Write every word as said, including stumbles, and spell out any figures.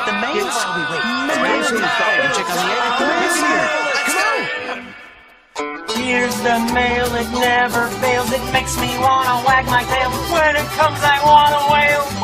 the mail while we wait. Mail. Check on the egg. Come on. Here's the mail, it never fails. It makes me wanna wag my tail. When it comes, I wanna wail.